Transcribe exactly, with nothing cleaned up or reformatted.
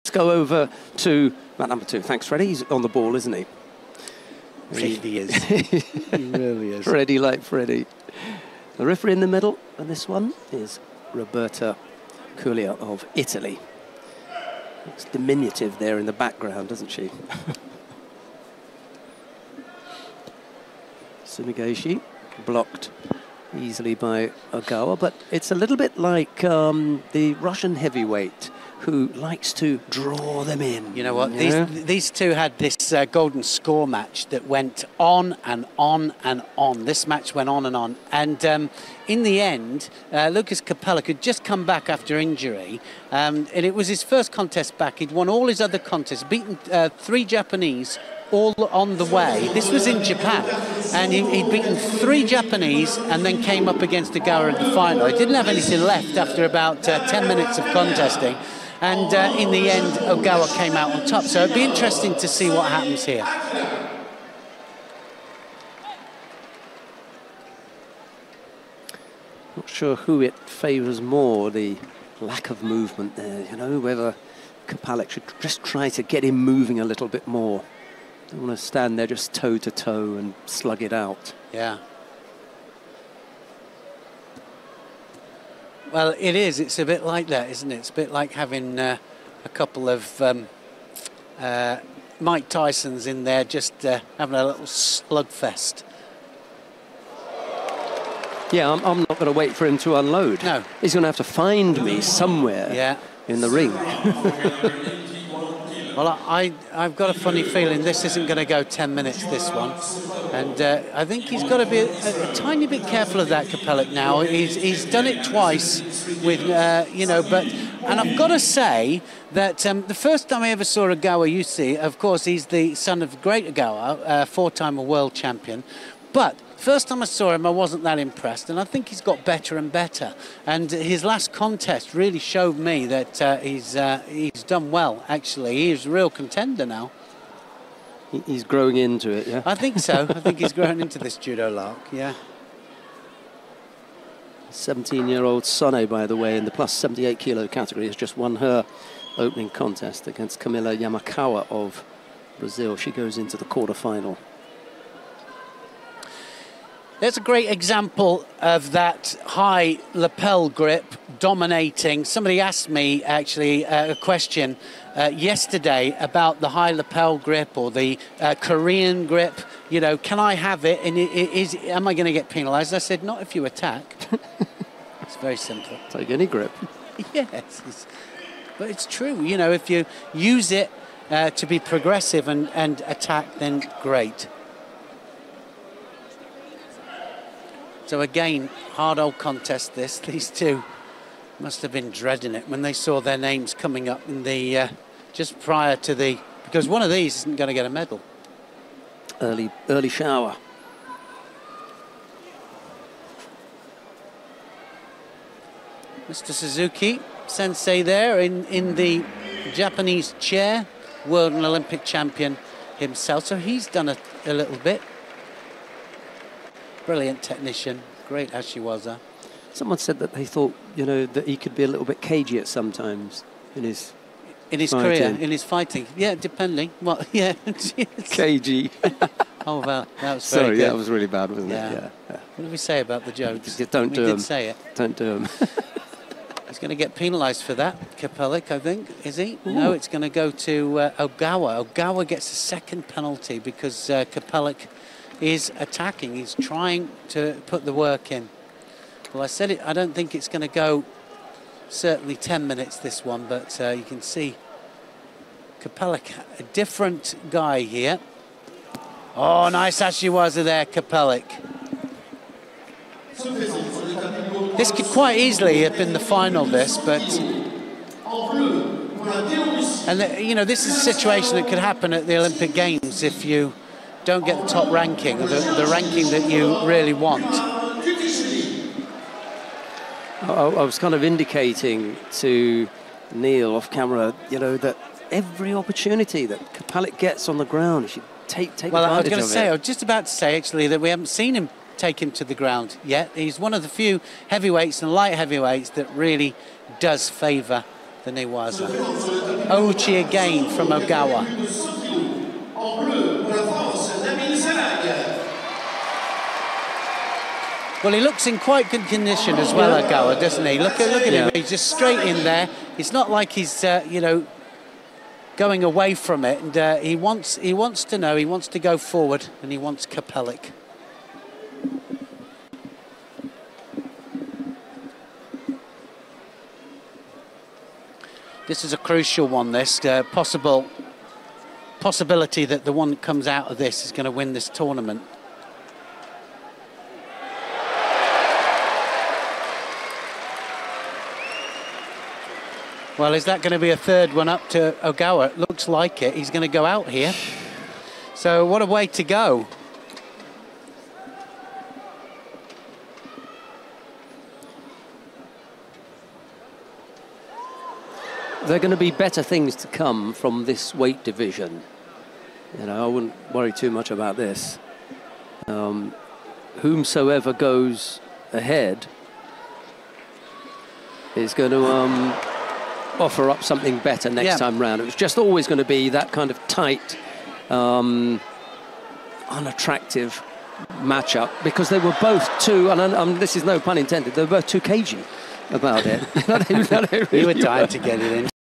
go over to mat number two. Thanks, Freddie. He's on the ball, isn't he? Really is. He really is. Freddie like Freddie. The referee in the middle, and this one is Roberta Culia of Italy. Looks diminutive there in the background, doesn't she? Tsumigaeshi blocked easily by Ogawa, but it's a little bit like um, the Russian heavyweight who likes to draw them in. You know what? You these know? these two had this uh, golden score match that went on and on and on. This match went on and on. And um, in the end, uh, Lucas Kapela could just come back after injury. Um, and it was his first contest back. He'd won all his other contests, beaten uh, three Japanese all on the way. This was in Japan. And he, he'd beaten three Japanese and then came up against Ogawa in the final. He didn't have anything left after about uh, ten minutes of contesting. And uh, in the end, Ogawa came out on top. So it'd be interesting to see what happens here. Not sure who it favours more, the lack of movement there, you know, whether Kapalek should just try to get him moving a little bit more. Don't want to stand there just toe to toe and slug it out. Yeah. Well, it is. It's a bit like that, isn't it? It's a bit like having uh, a couple of um, uh, Mike Tysons in there just uh, having a little slugfest. Yeah, I'm, I'm not going to wait for him to unload. No. He's going to have to find me somewhere yeah. in the ring. Well, I, I've got a funny feeling this isn't going to go ten minutes, this one. And uh, I think he's got to be a, a tiny bit careful of that, Kapelek, now. He's, he's done it twice with, uh, you know, but... And I've got to say that um, the first time I ever saw Ogawa Yusi, of course, he's the son of great Ogawa, uh, four-time world champion. But first time I saw him, I wasn't that impressed, and I think he's got better and better. And his last contest really showed me that uh, he's uh, he's done well, actually. He's a real contender now. He's growing into it, yeah? I think so. I think he's growing into this judo lark, yeah. seventeen-year-old Sone, by the way, in the plus seventy-eight kilo category, has just won her opening contest against Camila Yamakawa of Brazil. She goes into the quarterfinal. There's a great example of that high lapel grip dominating. Somebody asked me actually uh, a question uh, yesterday about the high lapel grip or the uh, Korean grip. You know, can I have it? And it, it is, am I going to get penalised? I said, not if you attack. It's very simple. Take any grip. Yes, it's, but it's true. You know, if you use it uh, to be progressive and, and attack, then great. So again, hard old contest this. These two must have been dreading it when they saw their names coming up in the uh, just prior to the, because one of these isn't going to get a medal. Early, early shower. Mister Suzuki, sensei there in, in the Japanese chair, world and Olympic champion himself. So he's done a, a little bit. Brilliant technician, great Ashiwaza. Someone said that they thought, you know, that he could be a little bit cagey at sometimes in his in his fighting. career, in his fighting. Yeah, depending. Well, yeah. Cagey. Oh well, that was very Sorry, good. yeah, that was really bad, wasn't yeah. it? Yeah. yeah. What did we say about the jokes? Don't we do did them. say it. Don't do them. He's going to get penalised for that, Kapelek, I think, is he? Ooh. No, it's going to go to uh, Ogawa. Ogawa gets a second penalty because uh, Kapelek is attacking. He's trying to put the work in. Well, I said it, I don't think it's going to go certainly ten minutes, this one, but uh, you can see Kapelek, a different guy here. Oh, nice Ashiwaza there, Kapelek. This could quite easily have been the final, this, but... And, the, you know, this is a situation that could happen at the Olympic Games if you don't get the top ranking, or the, the ranking that you really want. I, I was kind of indicating to Neil off camera, you know, that every opportunity that Kapelek gets on the ground, he should take, take well, advantage of it. I was going to say, I was just about to say, actually, that we haven't seen him take him to the ground yet. He's one of the few heavyweights and light heavyweights that really does favour the Newaza. Ouchi again from Ogawa. Well, he looks in quite good condition as well, Ogawa, doesn't he? Look at look at yeah. him. He's just straight in there. It's not like he's, uh, you know, going away from it. And uh, he wants he wants to know. He wants to go forward, and he wants Kapelic. This is a crucial one. This uh, possible possibility that the one that comes out of this is going to win this tournament. Well, is that going to be a third one up to Ogawa? It looks like it. He's going to go out here. So what a way to go. There are going to be better things to come from this weight division. You know, I wouldn't worry too much about this. Um, whomsoever goes ahead is going to um, offer up something better next yeah. time round. It was just always going to be that kind of tight, um, unattractive matchup because they were both too, and um, this is no pun intended, they were both too cagey about it. You were dying to get it in.